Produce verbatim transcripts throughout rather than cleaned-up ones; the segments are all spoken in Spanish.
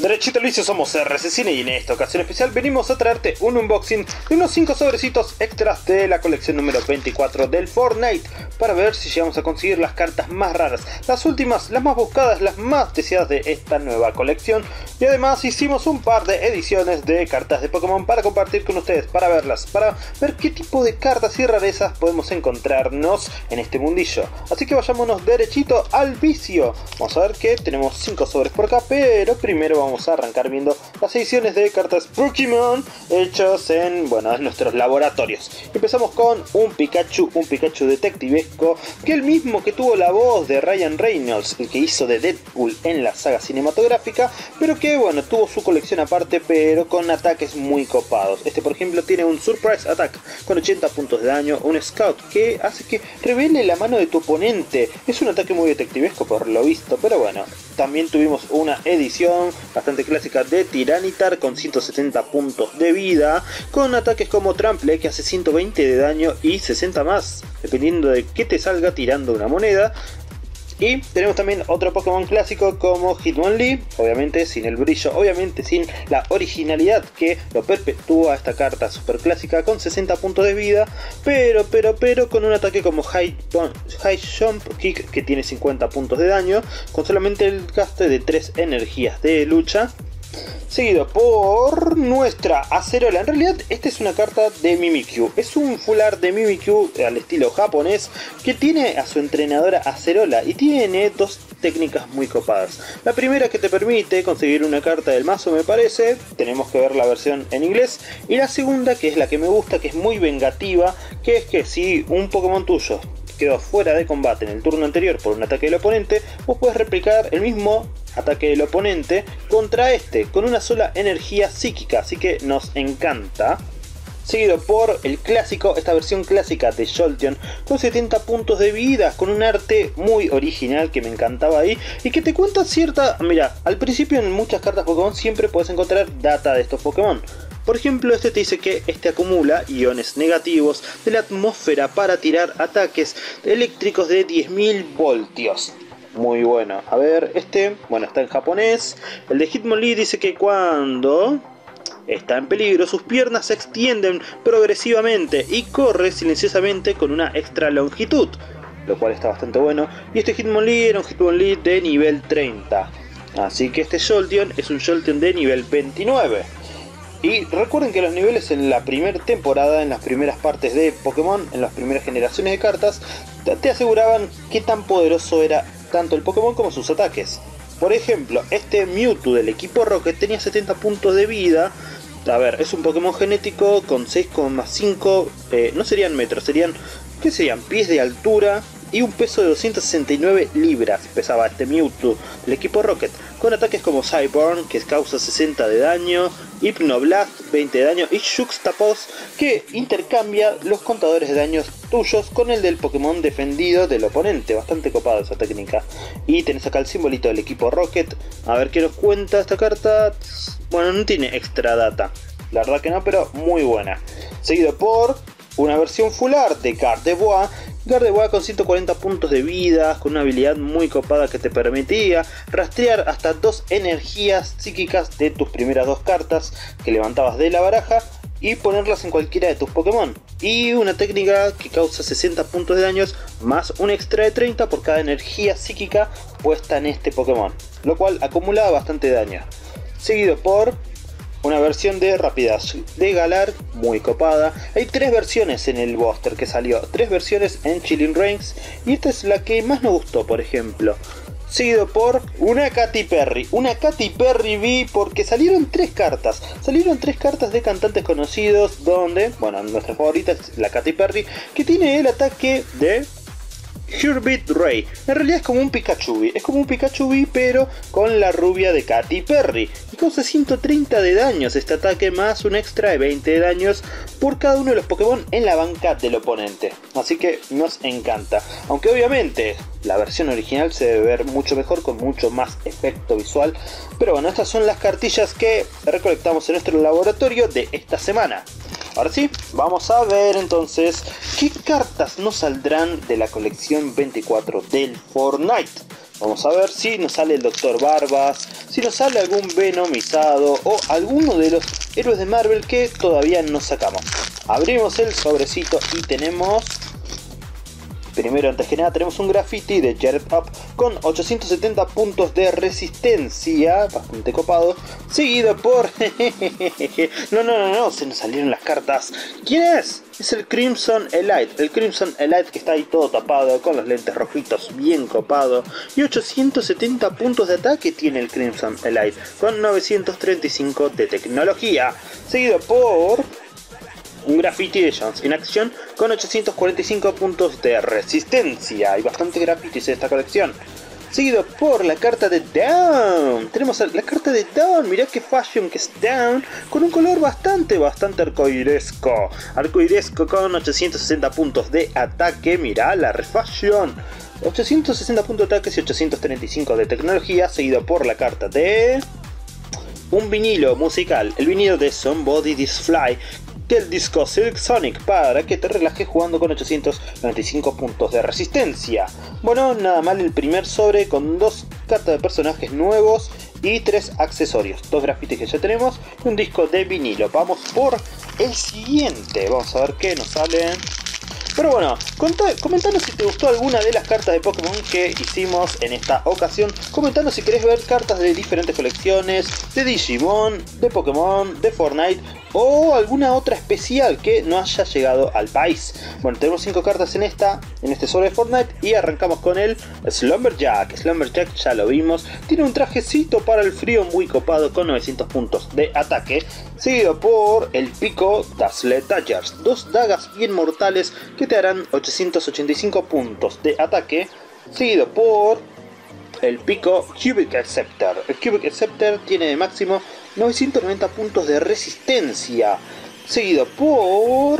Derechito Licio, somos R C Cine y en esta ocasión especial venimos a traerte un unboxing de unos cinco sobrecitos extras de la colección número veinticuatro del Fortnite para ver si llegamos a conseguir las cartas más raras, las últimas, las más buscadas, las más deseadas de esta nueva colección. Y además hicimos un par de ediciones de cartas de Pokémon para compartir con ustedes, para verlas, para ver qué tipo de cartas y rarezas podemos encontrarnos en este mundillo. Así que vayámonos derechito al vicio. Vamos a ver que tenemos cinco sobres por acá, pero primero vamos Vamos a arrancar viendo las ediciones de cartas Pokémon hechas en, bueno, en nuestros laboratorios. Empezamos con un Pikachu, un Pikachu detectivesco, que el mismo que tuvo la voz de Ryan Reynolds, el que hizo de Deadpool en la saga cinematográfica, pero que, bueno, tuvo su colección aparte, pero con ataques muy copados. Este, por ejemplo, tiene un Surprise Attack con ochenta puntos de daño, un Scout que hace que revele la mano de tu oponente. Es un ataque muy detectivesco por lo visto, pero bueno. También tuvimos una edición bastante clásica de Tiranitar con ciento setenta puntos de vida, con ataques como Trample que hace ciento veinte de daño y sesenta más, dependiendo de qué te salga tirando una moneda. Y tenemos también otro Pokémon clásico como Hitmonlee, obviamente sin el brillo, obviamente sin la originalidad que lo perpetúa esta carta super clásica con sesenta puntos de vida, pero, pero, pero con un ataque como High, High Jump Kick que tiene cincuenta puntos de daño, con solamente el gasto de tres energías de lucha. Seguido por nuestra Acerola. En realidad esta es una carta de Mimikyu. Es un full art de Mimikyu al estilo japonés que tiene a su entrenadora Acerola y tiene dos técnicas muy copadas. La primera que te permite conseguir una carta del mazo, me parece. Tenemos que ver la versión en inglés. Y la segunda, que es la que me gusta, que es muy vengativa, que es que si un Pokémon tuyo quedó fuera de combate en el turno anterior por un ataque del oponente, vos puedes replicar el mismo ataque del oponente contra este con una sola energía psíquica, así que nos encanta. Seguido por el clásico, esta versión clásica de Jolteon con setenta puntos de vida, con un arte muy original que me encantaba ahí y que te cuenta cierta... Mira, al principio en muchas cartas Pokémon siempre puedes encontrar data de estos Pokémon. Por ejemplo, este te dice que este acumula iones negativos de la atmósfera para tirar ataques eléctricos de diez mil voltios. Muy bueno. A ver, este, bueno, está en japonés. El de Hitmonlee dice que cuando está en peligro, sus piernas se extienden progresivamente y corre silenciosamente con una extra longitud, lo cual está bastante bueno. Y este Hitmonlee era un Hitmonlee de nivel treinta. Así que este Jolteon es un Jolteon de nivel veintinueve. Y recuerden que los niveles en la primera temporada, en las primeras partes de Pokémon, en las primeras generaciones de cartas, te aseguraban qué tan poderoso era tanto el Pokémon como sus ataques. Por ejemplo, este Mewtwo del equipo Rocket tenía setenta puntos de vida. A ver, es un Pokémon genético con seis coma cinco, eh, no serían metros, serían, ¿qué serían? Pies de altura y un peso de doscientas sesenta y nueve libras pesaba este Mewtwo del equipo Rocket, con ataques como Cyborn, que causa sesenta de daño, Hypnoblast, veinte de daño, y Juxtapose, que intercambia los contadores de daños tuyos con el del Pokémon defendido del oponente. Bastante copada esa técnica. Y tenés acá el simbolito del equipo Rocket. A ver qué nos cuenta esta carta. Bueno, no tiene extra data, la verdad que no, pero muy buena. Seguido por una versión full art de Gardevoir. Gardevoir con ciento cuarenta puntos de vida, con una habilidad muy copada que te permitía rastrear hasta dos energías psíquicas de tus primeras dos cartas que levantabas de la baraja y ponerlas en cualquiera de tus Pokémon. Y una técnica que causa sesenta puntos de daños más un extra de treinta por cada energía psíquica puesta en este Pokémon, lo cual acumula bastante daño. Seguido por una versión de Rapidash de Galar muy copada. Hay tres versiones en el booster que salió, tres versiones en Chilling Reigns, y esta es la que más me gustó, por ejemplo. Seguido por una Katy Perry, una Katy Perry V, porque salieron tres cartas, salieron tres cartas de cantantes conocidos, donde, bueno, nuestra favorita es la Katy Perry, que tiene el ataque de Heartbeat Ray. En realidad es como un Pikachu V, es como un Pikachu V pero con la rubia de Katy Perry. Y causa ciento treinta de daños este ataque más un extra de veinte de daños por cada uno de los Pokémon en la banca del oponente. Así que nos encanta. Aunque obviamente la versión original se debe ver mucho mejor, con mucho más efecto visual. Pero bueno, estas son las cartillas que recolectamos en nuestro laboratorio de esta semana. Ahora sí, vamos a ver entonces qué cartas nos saldrán de la colección veinticuatro del Fortnite. Vamos a ver si nos sale el Doctor Barbas, si nos sale algún venomizado o alguno de los héroes de Marvel que todavía no sacamos. Abrimos el sobrecito y tenemos... Primero, antes que nada, tenemos un graffiti de Jared Up con ochocientos setenta puntos de resistencia, bastante copado, seguido por... no, no, no, no, se nos salieron las cartas. ¿Quién es? Es el Crimson Elite, el Crimson Elite que está ahí todo tapado, con los lentes rojitos, bien copado. Y ochocientos setenta puntos de ataque tiene el Crimson Elite, con novecientos treinta y cinco de tecnología, seguido por... un graffiti de Jones in Action con ochocientos cuarenta y cinco puntos de resistencia. Hay bastante grafitis en esta colección. Seguido por la carta de Down. Tenemos la carta de Down. Mirá qué fashion que es Down. Con un color bastante, bastante arcoiresco. Arcoiresco con ochocientos sesenta puntos de ataque. Mirá la refashion. ochocientos sesenta puntos de ataque y ochocientos treinta y cinco de tecnología. Seguido por la carta de... un vinilo musical. El vinilo de Somebody This Fly. Del disco Silk Sonic, para que te relajes jugando con ochocientos noventa y cinco puntos de resistencia. Bueno, nada mal el primer sobre con dos cartas de personajes nuevos y tres accesorios, dos grafitis que ya tenemos y un disco de vinilo. Vamos por el siguiente, vamos a ver qué nos sale. Pero bueno, comentanos si te gustó alguna de las cartas de Pokémon que hicimos en esta ocasión. Comentanos si querés ver cartas de diferentes colecciones, de Digimon, de Pokémon, de Fortnite o alguna otra especial que no haya llegado al país. Bueno, tenemos cinco cartas en esta, en este sobre de Fortnite y arrancamos con el Slumberjack. Slumberjack ya lo vimos, tiene un trajecito para el frío muy copado con novecientos puntos de ataque, seguido por el Pico Dazzle Dagers, dos dagas bien mortales que te harán ochocientos ochenta y cinco puntos de ataque, seguido por el Pico Cubic Scepter. El Cubic Scepter tiene de máximo novecientos noventa puntos de resistencia, seguido por...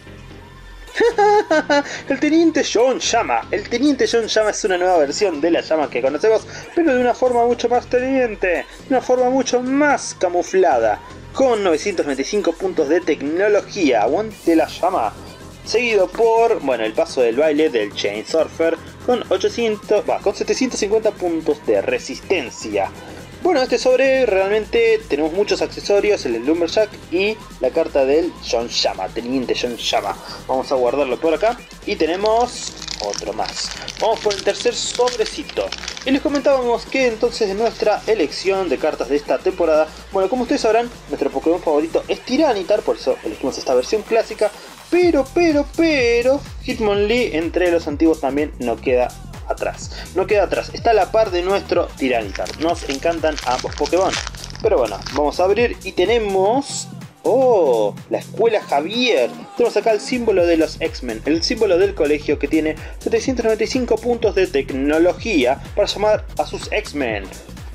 el Teniente John Llama. El Teniente John Llama es una nueva versión de la llama que conocemos, pero de una forma mucho más teniente, de una forma mucho más camuflada, con novecientos noventa y cinco puntos de tecnología. Aguante la llama. Seguido por, bueno, el paso del baile del Chain Surfer con ochocientos, bah, con setecientos cincuenta puntos de resistencia. Bueno, este sobre realmente tenemos muchos accesorios, el Lumberjack y la carta del John Llama, Teniente John Llama. Vamos a guardarlo por acá y tenemos otro más. Vamos por el tercer sobrecito. Y les comentábamos que entonces en nuestra elección de cartas de esta temporada, bueno, como ustedes sabrán, nuestro Pokémon favorito es Tyranitar, por eso elegimos esta versión clásica. Pero, pero, pero, Hitmonlee entre los antiguos también no queda atrás. No queda atrás, está a la par de nuestro Tyranitar. Nos encantan ambos Pokémon. Pero bueno, vamos a abrir y tenemos... ¡oh! La escuela Javier. Tenemos acá el símbolo de los X-Men, el símbolo del colegio que tiene setecientos noventa y cinco puntos de tecnología para llamar a sus X-Men.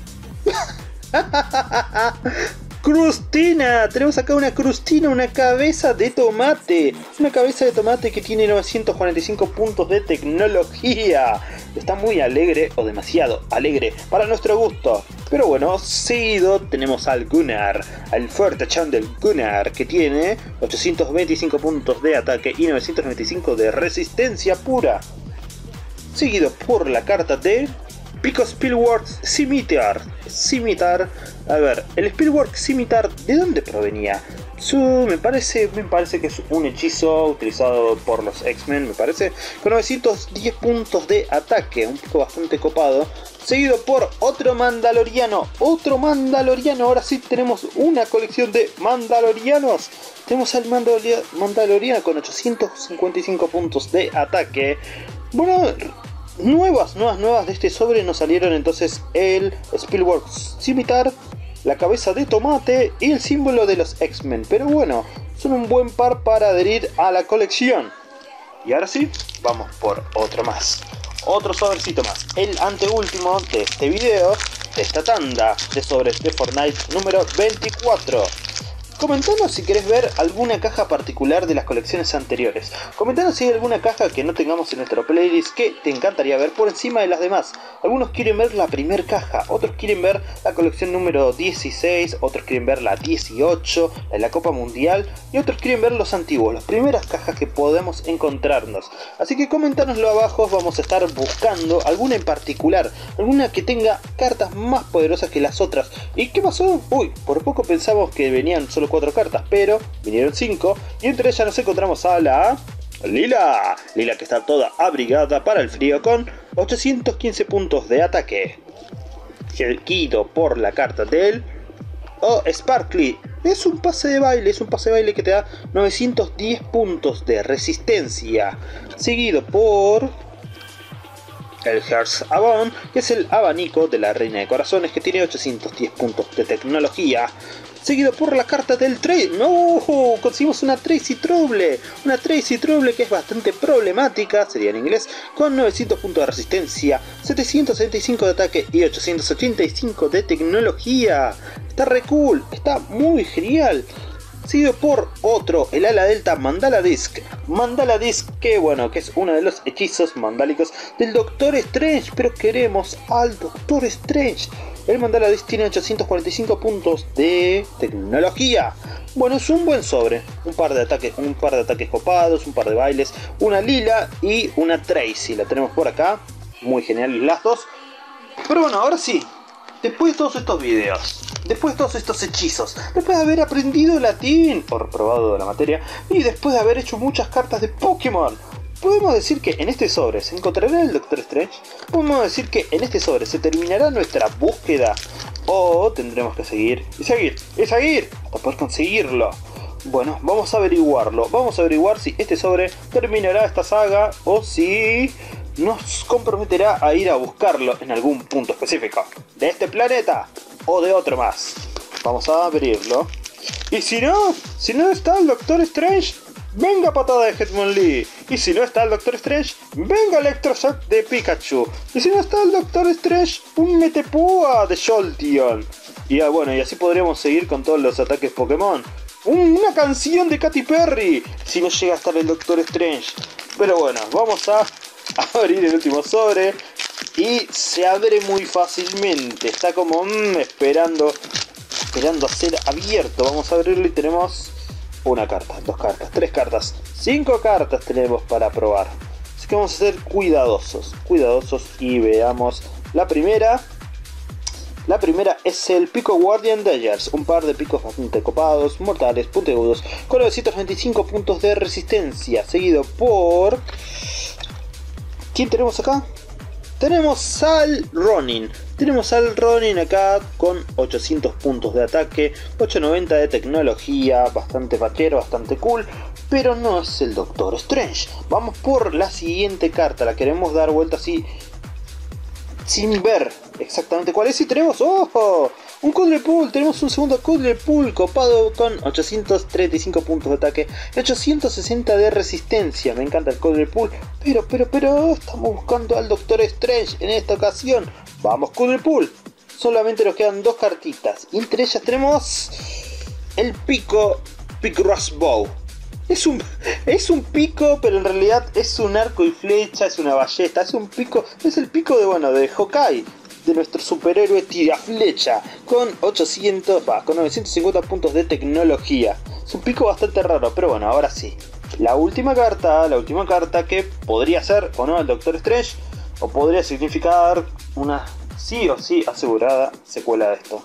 Crustina, tenemos acá una Crustina, una cabeza de tomate, una cabeza de tomate que tiene novecientos cuarenta y cinco puntos de tecnología. Está muy alegre o demasiado alegre para nuestro gusto. Pero bueno, seguido tenemos al Gunnar, al fuertechón del Gunnar, que tiene ochocientos veinticinco puntos de ataque y novecientos noventa y cinco de resistencia pura. Seguido por la carta de Pico Spillwork Scimitar. Scimitar. A ver, el Spillwork Scimitar, ¿de dónde provenía? Su, me parece, me parece que es un hechizo utilizado por los X-Men, me parece, con novecientos diez puntos de ataque, un pico bastante copado. Seguido por otro Mandaloriano, otro Mandaloriano. Ahora sí tenemos una colección de Mandalorianos. Tenemos al Mandaloria, Mandaloriano con ochocientos cincuenta y cinco puntos de ataque. Bueno, nuevas, nuevas, nuevas de este sobre nos salieron entonces el Spillwork Scimitar, la cabeza de tomate y el símbolo de los X-Men. Pero bueno, son un buen par para adherir a la colección. Y ahora sí, vamos por otro más. Otro sobrecito más. El anteúltimo de este video, de esta tanda de sobres de Fortnite número veinticuatro. Comentanos si querés ver alguna caja particular de las colecciones anteriores. Comentanos si hay alguna caja que no tengamos en nuestro playlist que te encantaría ver por encima de las demás. Algunos quieren ver la primer caja, otros quieren ver la colección número dieciséis, otros quieren ver la dieciocho, la de la Copa Mundial, y otros quieren ver los antiguos, las primeras cajas que podemos encontrarnos. Así que coméntanoslo abajo, vamos a estar buscando alguna en particular, alguna que tenga cartas más poderosas que las otras. ¿Y qué pasó? Uy, por poco pensamos que venían solo cuatro cartas, pero vinieron cinco, y entre ellas nos encontramos a la Lila, Lila que está toda abrigada para el frío con ochocientos quince puntos de ataque, seguido por la carta del Oh, Sparkly. Es un pase de baile, es un pase de baile que te da novecientos diez puntos de resistencia, seguido por el Hearts Abon, que es el abanico de la Reina de Corazones, que tiene ochocientos diez puntos de tecnología, seguido por la carta del Tracy. ¡No! Conseguimos una Tracy Trouble, una Tracy Trouble que es bastante problemática, sería en inglés, con novecientos puntos de resistencia, setecientos setenta y cinco de ataque y ochocientos ochenta y cinco de tecnología. Está re cool, está muy genial. Seguido por otro, el ala delta Mandala Disc. Mandala Disc, que bueno, que es uno de los hechizos mandálicos del Doctor Strange, pero queremos al Doctor Strange. El Mandala Disc tiene ochocientos cuarenta y cinco puntos de tecnología. Bueno, es un buen sobre. Un par de ataques, un par de ataques copados, un par de bailes, una Lila y una Tracy. La tenemos por acá. Muy genial las dos. Pero bueno, ahora sí. Después de todos estos videos, después de todos estos hechizos, después de haber aprendido latín o reprobado la materia, y después de haber hecho muchas cartas de Pokémon, podemos decir que en este sobre se encontrará el Doctor Strange. Podemos decir que en este sobre se terminará nuestra búsqueda, o tendremos que seguir y seguir y seguir hasta poder conseguirlo. Bueno, vamos a averiguarlo. Vamos a averiguar si este sobre terminará esta saga o si nos comprometerá a ir a buscarlo en algún punto específico de este planeta o de otro más. Vamos a abrirlo. Y si no, si no está el Doctor Strange, venga patada de Hitmonlee. Y si no está el Doctor Strange, venga Electroshock de Pikachu. Y si no está el Doctor Strange, un Metepúa de Jolteon. Y ah, bueno, y así podríamos seguir con todos los ataques Pokémon. Una canción de Katy Perry, si no llega a estar el Doctor Strange. Pero bueno, vamos a abrir el último sobre. Y se abre muy fácilmente. Está como mmm, esperando Esperando a ser abierto. Vamos a abrirlo y tenemos una carta, dos cartas, tres cartas, cinco cartas tenemos para probar. Así que vamos a ser cuidadosos Cuidadosos y veamos la primera. La primera es el Pico Guardian Daggers, un par de picos bastante copados, mortales, puntiagudos, con novecientos veinticinco puntos de resistencia, seguido por... ¿Quién tenemos acá? Tenemos al Ronin. Tenemos al Ronin acá con ochocientos puntos de ataque, ochocientos noventa de tecnología, bastante fachero, bastante cool, pero no es el Doctor Strange. Vamos por la siguiente carta, la queremos dar vuelta así sin ver exactamente cuál es. Y tenemos, ¡ojo!, un Quadruple. Tenemos un segundo Quadruple copado con ochocientos treinta y cinco puntos de ataque y ochocientos sesenta de resistencia. Me encanta el Quadruple, pero, pero, pero estamos buscando al Doctor Strange en esta ocasión. Vamos, Quadruple. Solamente nos quedan dos cartitas y entre ellas tenemos el Pico Picross Bow. Es un, es un pico, pero en realidad es un arco y flecha, es una ballesta, es un pico, es el pico de, bueno, de Hawkeye, de nuestro superhéroe tiraflecha, con ochocientos, va, con novecientos cincuenta puntos de tecnología. Es un pico bastante raro, pero bueno, ahora sí. La última carta, la última carta que podría ser o no el Doctor Strange, o podría significar una sí o sí asegurada secuela de esto.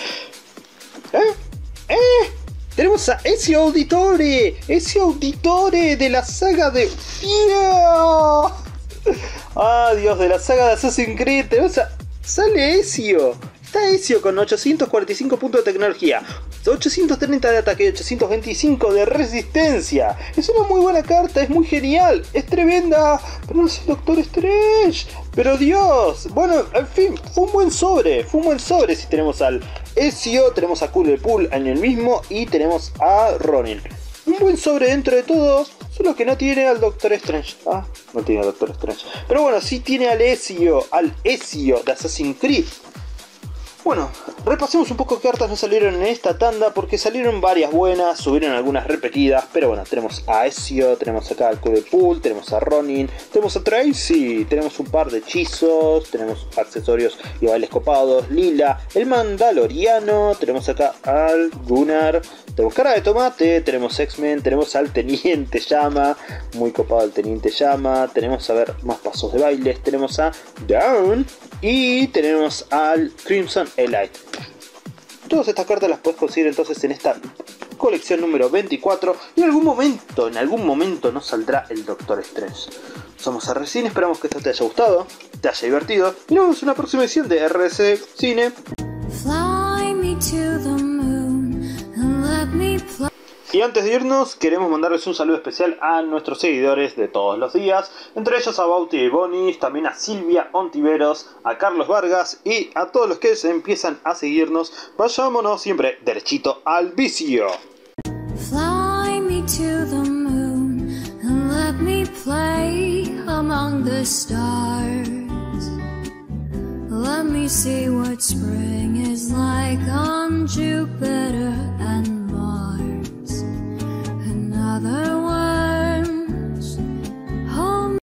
¿Eh? ¿Eh? Tenemos a Ezio Auditore, Ezio Auditore de la saga de... ¡Yeah! ¡Ah, Dios! De la saga de Assassin's Creed. Tenemos a... ¡Sale Ezio! Está Ezio con ochocientos cuarenta y cinco puntos de tecnología, ochocientos treinta de ataque y ochocientos veinticinco de resistencia. Es una muy buena carta, es muy genial, es tremenda, pero no es el Doctor Strange. Pero Dios, bueno, en fin, fue un buen sobre, fue un buen sobre. Si tenemos al Ezio, tenemos a Quadruple en el mismo y tenemos a Ronin. Un buen sobre dentro de todo, solo que no tiene al Doctor Strange. Ah, no tiene al Doctor Strange. Pero bueno, sí tiene al Ezio, al Ezio de Assassin's Creed. Bueno, repasemos un poco qué cartas nos salieron en esta tanda, porque salieron varias buenas, subieron algunas repetidas, pero bueno, tenemos a Ezio, tenemos acá al Claypool, tenemos a Ronin, tenemos a Tracy, tenemos un par de hechizos, tenemos accesorios y bailes copados, Lila, el Mandaloriano, tenemos acá al Gunnar, tenemos cara de tomate, tenemos X-Men, tenemos al Teniente Llama, muy copado el Teniente Llama, tenemos a ver más pasos de bailes, tenemos a Down y tenemos al Crimson Elite. Todas estas cartas las puedes conseguir entonces en esta colección número veinticuatro y en algún momento, en algún momento nos saldrá el Doctor Strange. Somos R C Cine, esperamos que esto te haya gustado, te haya divertido y nos vemos en una próxima edición de R C Cine. Fly me to the moon and let me play. Y antes de irnos, queremos mandarles un saludo especial a nuestros seguidores de todos los días, entre ellos a Bauti y Bonis, también a Silvia Ontiveros, a Carlos Vargas y a todos los que se empiezan a seguirnos. Vayámonos siempre derechito al vicio. Fly me to the moon and let me play among the stars. Let me see what spring is like on Jupiter.